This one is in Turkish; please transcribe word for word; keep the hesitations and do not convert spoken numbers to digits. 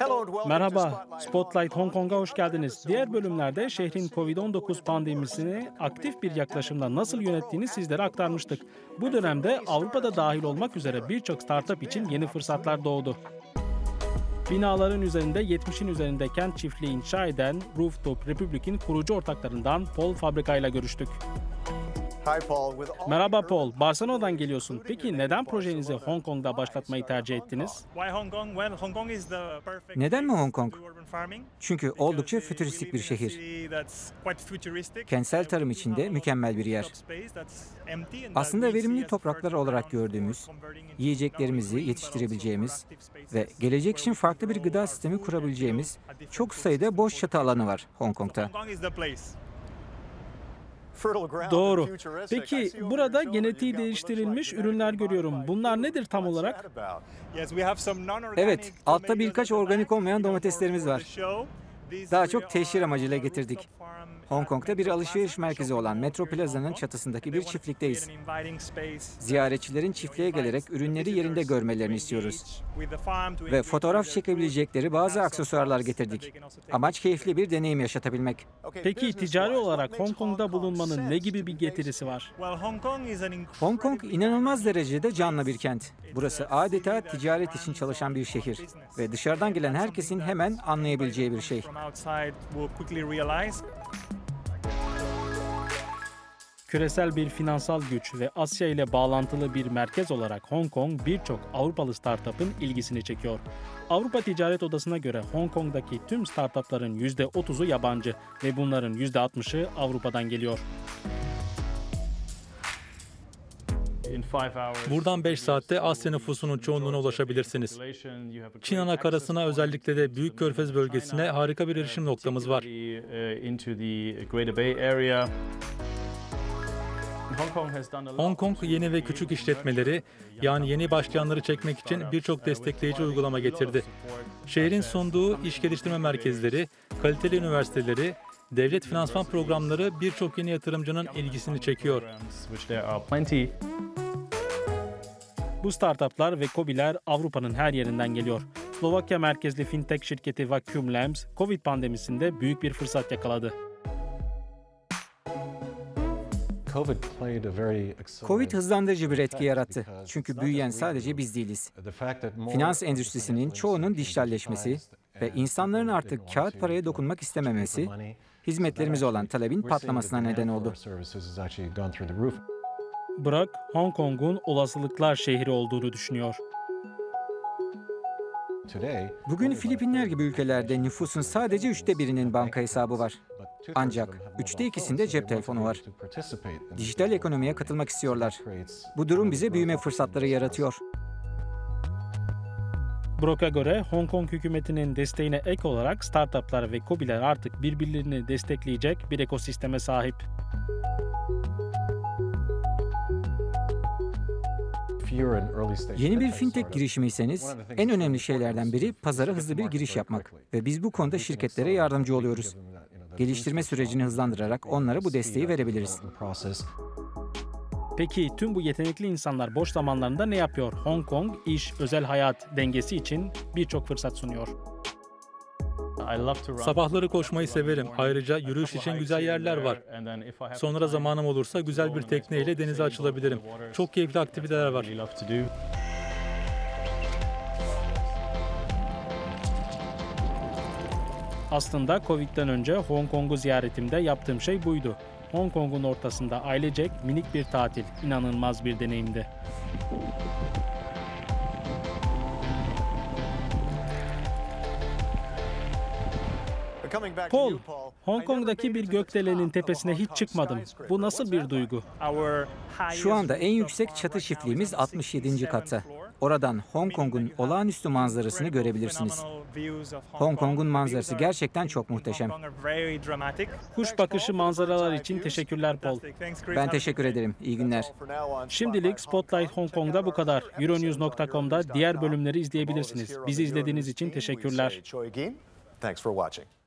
Merhaba, Spotlight Hong Kong'a hoş geldiniz. Diğer bölümlerde şehrin kovid on dokuz pandemisini aktif bir yaklaşımla nasıl yönettiğini sizlere aktarmıştık. Bu dönemde Avrupa'da dahil olmak üzere birçok startup için yeni fırsatlar doğdu. Binaların üzerinde yetmişin üzerinde kent çiftliği inşa eden Rooftop Republic'in kurucu ortaklarından Paul Fabrika ile görüştük. Merhaba Paul, Barcelona'dan geliyorsun. Peki neden projenizi Hong Kong'da başlatmayı tercih ettiniz? Neden mi Hong Kong? Çünkü oldukça fütüristik bir şehir. Kentsel tarım için de mükemmel bir yer. Aslında verimli topraklar olarak gördüğümüz, yiyeceklerimizi yetiştirebileceğimiz ve gelecek için farklı bir gıda sistemi kurabileceğimiz çok sayıda boş çatı alanı var Hong Kong'ta. Doğru. Peki burada genetiği değiştirilmiş ürünler görüyorum. Bunlar nedir tam olarak? Evet, altta birkaç organik olmayan domateslerimiz var. Daha çok teşhir amacıyla getirdik. Hong Kong'da bir alışveriş merkezi olan Metro Plaza'nın çatısındaki bir çiftlikteyiz. Ziyaretçilerin çiftliğe gelerek ürünleri yerinde görmelerini istiyoruz. Ve fotoğraf çekebilecekleri bazı aksesuarlar getirdik. Amaç keyifli bir deneyim yaşatabilmek. Peki ticari olarak Hong Kong'da bulunmanın ne gibi bir getirisi var? Hong Kong inanılmaz derecede canlı bir kent. Burası adeta ticaret için çalışan bir şehir. Ve dışarıdan gelen herkesin hemen anlayabileceği bir şey. Küresel bir finansal güç ve Asya ile bağlantılı bir merkez olarak Hong Kong birçok Avrupalı startup'ın ilgisini çekiyor. Avrupa Ticaret Odası'na göre Hong Kong'daki tüm startup'ların yüzde otuzu yabancı ve bunların yüzde altmışı Avrupa'dan geliyor. Buradan beş saatte Asya nüfusunun çoğunluğuna ulaşabilirsiniz. Çin anakarasına, özellikle de Büyük Körfez bölgesine harika bir erişim noktamız var. Hong Kong yeni ve küçük işletmeleri, yani yeni başlayanları çekmek için birçok destekleyici uygulama getirdi. Şehrin sunduğu iş geliştirme merkezleri, kaliteli üniversiteleri, devlet finansman programları birçok yeni yatırımcının ilgisini çekiyor. Bu startuplar ve KOBİ'ler Avrupa'nın her yerinden geliyor. Slovakya merkezli fintech şirketi Vacuum Labs, Covid pandemisinde büyük bir fırsat yakaladı. Covid hızlandırıcı bir etki yarattı. Çünkü büyüyen sadece biz değiliz. Finans endüstrisinin çoğunun dijitalleşmesi ve insanların artık kağıt paraya dokunmak istememesi, hizmetlerimize olan talebin patlamasına neden oldu. Brock, Hong Kong'un olasılıklar şehri olduğunu düşünüyor. Bugün Filipinler gibi ülkelerde nüfusun sadece üçte birinin banka hesabı var. Ancak üçte ikisinde cep telefonu var. Dijital ekonomiye katılmak istiyorlar. Bu durum bize büyüme fırsatları yaratıyor. Brock'a göre Hong Kong hükümetinin desteğine ek olarak startuplar ve KOBİ'ler artık birbirlerini destekleyecek bir ekosisteme sahip. Yeni bir fintech girişimiyseniz en önemli şeylerden biri pazara hızlı bir giriş yapmak ve biz bu konuda şirketlere yardımcı oluyoruz. Geliştirme sürecini hızlandırarak onlara bu desteği verebiliriz. Peki tüm bu yetenekli insanlar boş zamanlarında ne yapıyor? Hong Kong, iş, özel hayat dengesi için birçok fırsat sunuyor. Sabahları koşmayı severim. Ayrıca yürüyüş için güzel yerler var. Sonra zamanım olursa güzel bir tekneyle denize açılabilirim. Çok keyifli aktiviteler var. Aslında Covid'den önce Hong Kong'u ziyaretimde yaptığım şey buydu. Hong Kong'un ortasında ailecek minik bir tatil, inanılmaz bir deneyimdi. Paul, Hong Kong'daki bir gökdelenin tepesine hiç çıkmadım. Bu nasıl bir duygu? Şu anda en yüksek çatı çiftliğimiz altmış yedinci katta. Oradan Hong Kong'un olağanüstü manzarasını görebilirsiniz. Hong Kong'un manzarası gerçekten çok muhteşem. Kuş bakışı manzaralar için teşekkürler Paul. Ben teşekkür ederim. İyi günler. Şimdilik Spotlight Hong Kong'da bu kadar. Euronews nokta com'da diğer bölümleri izleyebilirsiniz. Bizi izlediğiniz için teşekkürler. Thanks for watching.